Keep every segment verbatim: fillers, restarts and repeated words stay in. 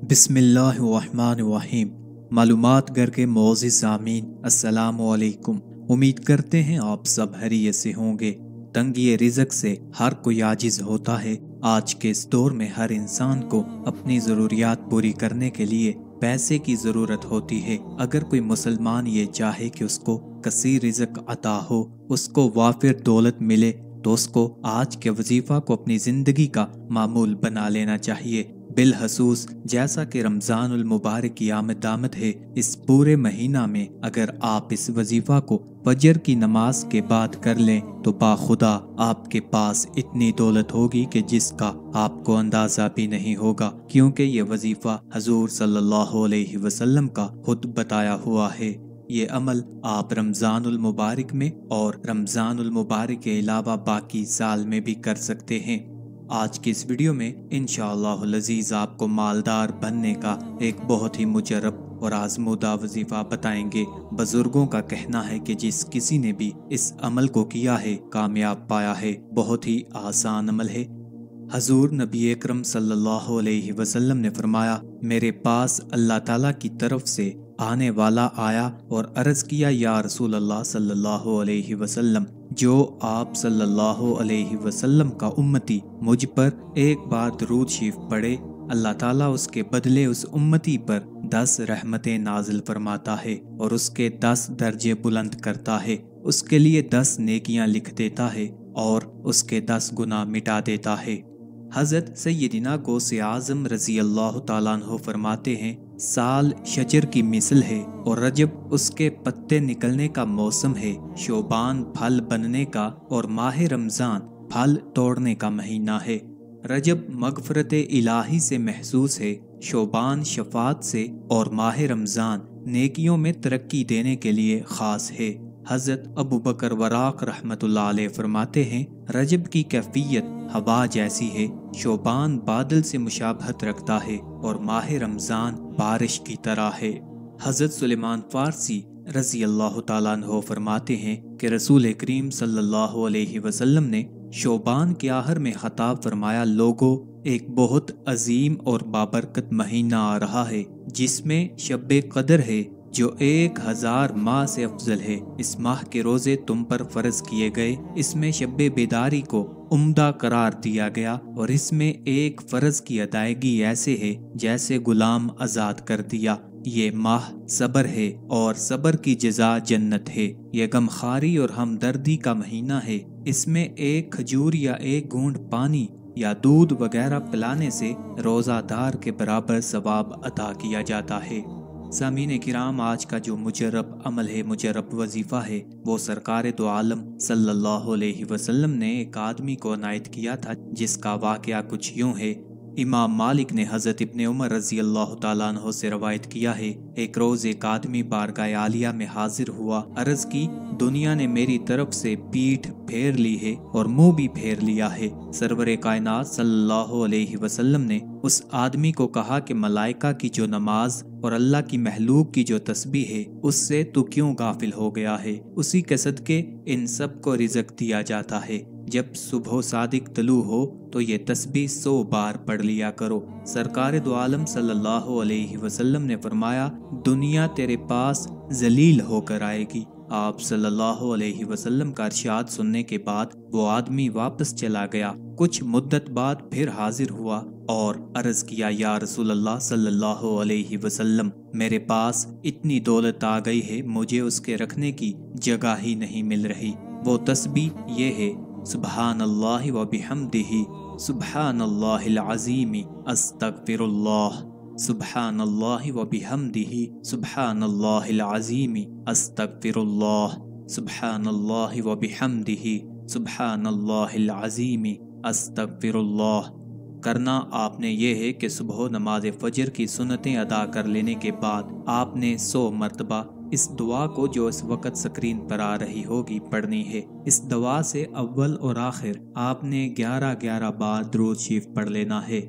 बिस्मिल्लाहिर्रहमानिर्रहीम। मालूमात घर के मोअज़्ज़िज़ सामीन, अस्सलामु अलैकुम। उम्मीद करते हैं आप सब खैरियत से होंगे। तंगी रिज़्क़ से हर कोई आजिज़ होता है। आज के इस दौर में हर इंसान को अपनी ज़रूरियात पूरी करने के लिए पैसे की ज़रूरत होती है। अगर कोई मुसलमान ये चाहे कि उसको कसीर रिज़्क़ अता हो, उसको वाफिर दौलत मिले, तो उसको आज के वजीफ़ा को अपनी ज़िंदगी का मामूल बना लेना चाहिए। बिलखसूस जैसा कि रमज़ानुल मुबारक की आमद आमद है, इस पूरे महीना में अगर आप इस वजीफ़ा को फजर की नमाज के बाद कर लें तो बाखुदा आपके पास इतनी दौलत होगी कि जिसका आपको अंदाज़ा भी नहीं होगा, क्योंकि ये वजीफ़ा हजूर सल्लल्लाहु अलैहि वसल्लम का खुद बताया हुआ है। ये अमल आप रमज़ानुल मुबारक में और रमज़ानुल मुबारक के अलावा बाकी साल में भी कर सकते हैं। आज की इस वीडियो में इंशाअल्लाहुल अज़ीज़ आपको मालदार बनने का एक बहुत ही मुजर्रब और आज़मूदा वजीफ़ा बताएंगे। बुजुर्गों का कहना है कि जिस किसी ने भी इस अमल को किया है कामयाब पाया है। बहुत ही आसान अमल है। हजूर नबी अकरम सल्लल्लाहु अलैहि वसल्लम ने फरमाया, मेरे पास अल्लाह ताला की तरफ से आने वाला आया और अर्ज किया, या रसूल अल्लाह सल्लल्लाहु अलैहि वसल्लम, जो आप सल्लल्लाहु अलैहि वसल्लम का उम्मती मुझ पर एक बार दरूद शरीफ पढ़े, अल्लाह ताला उसके बदले उस उम्मती पर दस रहमतें नाजिल फरमाता है और उसके दस दर्जे बुलंद करता है, उसके लिए दस नेकियां लिख देता है और उसके दस गुनाह मिटा देता है। हज़रत सैयदिना गौसे आज़म रज़ी अल्लाह ताला अन्हु फरमाते हैं, साल शजर की मिसल है और रजब उसके पत्ते निकलने का मौसम है, शोबान फल बनने का और माह रमज़ान फल तोड़ने का महीना है। रजब मगफरत इलाही से महसूस है, शोबान शफात से और माह रमज़ान नेकियों में तरक्की देने के लिए ख़ास है। हज़रत अबू बकर वराक रहमतुल्लाह अलैह फरमाते हैं, रजब की कैफियत हवा जैसी है, शोबान बादल से मुशाबहत रखता है और माह रमज़ान बारिश की तरह है। हज़रत सुलेमान फारसी रज़ी अल्लाह ताला अन्हु फरमाते हैं कि रसूल करीम सल्लल्लाहु अलैहि वसल्लम ने शोबान के आखिर में खताब फरमाया, लोगों, एक बहुत अजीम और बाबरकत महीना आ रहा है जिसमें शब्बे कदर है, जो एक हजार माह से अफजल है। इस माह के रोजे तुम पर फर्ज किए गए, इसमें शब्बे बेदारी को उम्दा करार दिया गया और इसमें एक फर्ज की अदायगी ऐसे है जैसे गुलाम आजाद कर दिया। ये माह सबर है और सबर की जजा जन्नत है। ये गमखारी और हमदर्दी का महीना है। इसमें एक खजूर या एक घूंट पानी या दूध वगैरह पिलाने से रोजादार के बराबर सवाब अता किया जाता है। सामीन किराम, आज का जो मुजर्रब अमल है, मुजर्रब वजीफ़ा है, वो सरकार दो आलम सल्लल्लाहु अलैहि वसल्लम ने एक आदमी को अनायत किया था, जिसका वाक़या कुछ यूँ है। इमाम मालिक ने हज़रत इब्ने उमर रज़ी अल्लाह ताला अन्हु से रवायत किया है, एक रोज़ एक आदमी बारगाह आलिया में हाजिर हुआ, अर्ज़ की, दुनिया ने मेरी तरफ से पीठ फेर ली है और मुंह भी फेर लिया है। सरवरे कायनात सल्लल्लाहु अलैहि वसल्लम ने उस आदमी को कहा कि मलाइका की जो नमाज और अल्लाह की महलूक की जो तस्बीह है, उससे तू क्यों गाफिल हो गया है? उसी के सदके इन सब को रिज़्क़ दिया जाता है। जब सुबह सादिक तलू हो तो ये तस्बीह सौ बार पढ़ लिया करो। सरकार दो आलम सल्लल्लाहु अलैहि वसल्लम ने फरमाया, दुनिया तेरे पास जलील होकर आएगी। आप सल्लल्लाहु अलैहि वसल्लम का इरशाद सुनने के बाद वो आदमी वापस चला गया। कुछ मुद्दत बाद फिर हाजिर हुआ और अर्ज किया, या रसूल अल्लाह सल्लल्लाहु अलैहि वसल्लम, मेरे पास इतनी दौलत आ गई है, मुझे उसके रखने की जगह ही नहीं मिल रही। वो तस्बीह ये है, सुब्हानल्लाहि व बिहम्दिही, सुब्हानल्लाहिल अज़ीम, अस्तगफिरुल्लाह, सुब्हानल्लाहि व बिहम्दिही, सुब्हानल्लाहिल अज़ीम, अस्तगफिरुल्लाह, सुब्हानल्लाहि व बिहम्दिही, सुब्हानल्लाहिल अज़ीम, अस्तगफिरुल्लाह। करना आपने ये है कि सुबह नमाज फजर की सुन्नतें अदा कर लेने के बाद आपने सौ मरतबा इस दुआ को, जो इस वक्त स्क्रीन पर आ रही होगी, पढ़नी है। इस दुआ से अव्वल और आखिर आपने ग्यारह ग्यारह बार दुरूद शरीफ पढ़ लेना है।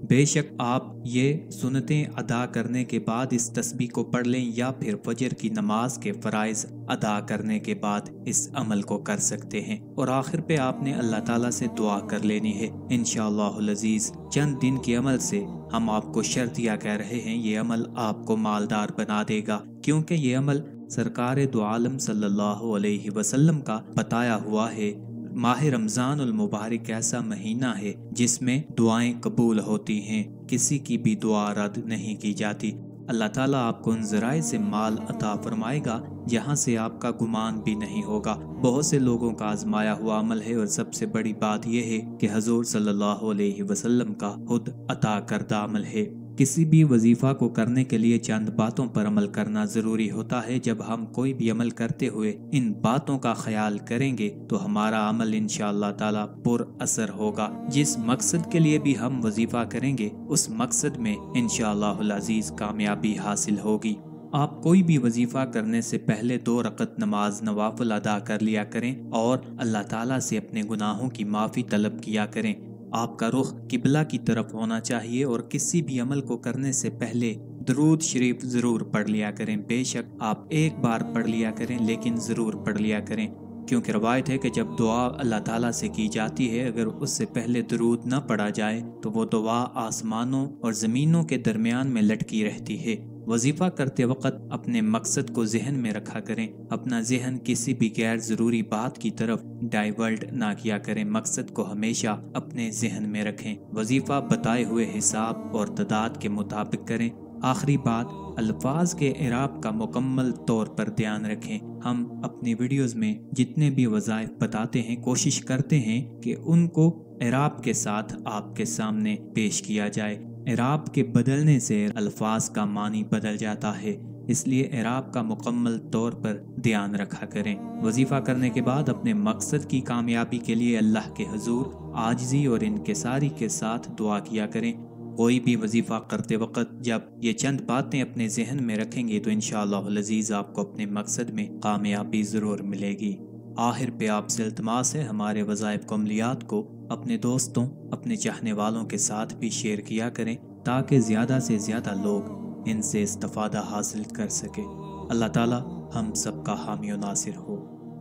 بے شک آپ یہ سنتیں ادا کرنے کے بعد اس تسبیح کو پڑھ لیں یا پھر فجر کی نماز کے فرائض ادا کرنے کے بعد اس عمل کو کر سکتے ہیں، اور آخر پہ آپ نے اللہ تعالیٰ سے دعا کر لینی ہے۔ انشاءاللہ العزیز چند دن کے عمل سے ہم آپ کو شرطیہ کہہ رہے ہیں، یہ عمل آپ کو مالدار بنا دے گا، کیونکہ یہ عمل سرکار دو عالم صلی اللہ علیہ وسلم کا بتایا ہوا ہے۔ ماہ رمضان المبارک ایسا مہینہ ہے جس میں دعائیں قبول ہوتی ہیں، کسی کی بھی دعا رد نہیں کی جاتی۔ اللہ تعالیٰ آپ کو ان ذرائع سے مال عطا فرمائے گا جہاں سے آپ کا گمان بھی نہیں ہوگا۔ بہت سے لوگوں کا آزمایا ہوا عمل ہے، اور سب سے بڑی بات یہ ہے کہ حضور صلی اللہ علیہ وسلم کا خود عطا کردہ عمل ہے۔ کسی بھی وظیفہ کو کرنے کے لیے چند باتوں پر عمل کرنا ضروری ہوتا ہے۔ جب ہم کوئی بھی عمل کرتے ہوئے ان باتوں کا خیال کریں گے تو ہمارا عمل انشاءاللہ تعالیٰ پر اثر ہوگا۔ جس مقصد کے لیے بھی ہم وظیفہ کریں گے اس مقصد میں انشاءاللہ العزیز کامیابی حاصل ہوگی۔ آپ کوئی بھی وظیفہ کرنے سے پہلے دو رکعت نماز نوافل ادا کر لیا کریں اور اللہ تعالیٰ سے اپنے گناہوں کی معافی طلب کیا کریں۔ آپ کا رخ قبلہ کی طرف ہونا چاہیے، اور کسی بھی عمل کو کرنے سے پہلے درود شریف ضرور پڑھ لیا کریں۔ بے شک آپ ایک بار پڑھ لیا کریں لیکن ضرور پڑھ لیا کریں، کیونکہ روایت ہے کہ جب دعا اللہ تعالیٰ سے کی جاتی ہے اگر اس سے پہلے درود نہ پڑھا جائے تو وہ دعا آسمانوں اور زمینوں کے درمیان میں لٹکی رہتی ہے۔ وظیفہ کرتے وقت اپنے مقصد کو ذہن میں رکھا کریں، اپنا ذہن کسی بھی غیر ضروری بات کی طرف ڈائیورٹ نہ کیا کریں، مقصد کو ہمیشہ اپنے ذہن میں رکھیں۔ وظیفہ بتائے ہوئے حساب اور تعداد کے مطابق کریں۔ آخری بات، الفاظ کے اعراب کا مکمل طور پر دھیان رکھیں۔ ہم اپنی ویڈیوز میں جتنے بھی وظائف بتاتے ہیں کوشش کرتے ہیں کہ ان کو اعراب کے ساتھ آپ کے سامنے پیش کیا جائے۔ اعراب کے بدلنے سے الفاظ کا معنی بدل جاتا ہے، اس لیے اعراب کا مکمل طور پر دھیان رکھا کریں۔ وظیفہ کرنے کے بعد اپنے مقصد کی کامیابی کے لیے اللہ کے حضور عاجزی اور انکساری کے ساتھ دعا کیا کریں۔ کوئی بھی وظیفہ کرتے وقت جب یہ چند باتیں اپنے ذہن میں رکھیں گے تو انشاءاللہ العزیز آپ کو اپنے مقصد میں کامیابی ضرور ملے گی۔ آخر پہ آپ سے التماس ہے ہمارے وظائف کو عملیات کو اپنے دوستوں، اپنے چاہنے والوں کے ساتھ بھی شیئر کیا کریں تاکہ زیادہ سے زیادہ لوگ ان سے استفادہ حاصل کر سکے۔ اللہ تعالی ہم سب کا حامی و ناصر ہو۔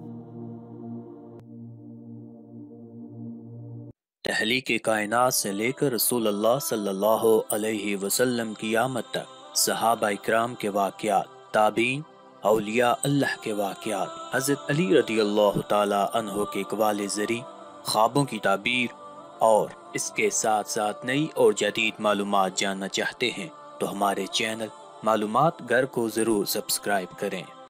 تخلیق کائنات سے لے کر رسول اللہ صلی اللہ علیہ وسلم کی آمد تک صحابہ اکرام کے واقعات، تابعین، اولیاء اللہ کے واقعات، حضرت علی رضی اللہ تعالی عنہ کے اقوال زری، خوابوں کی تعبیر اور اس کے ساتھ ساتھ نئی اور جدید معلومات جاننا چاہتے ہیں تو ہمارے چینل معلومات گھر کو ضرور سبسکرائب کریں۔